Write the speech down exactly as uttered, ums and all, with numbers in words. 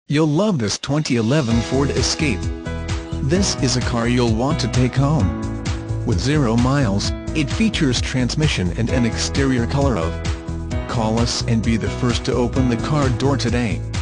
You'll love this twenty eleven Ford Escape. This is a car you'll want to take home. With zero miles, it features transmission and an exterior color of. Call us and be the first to open the car door today.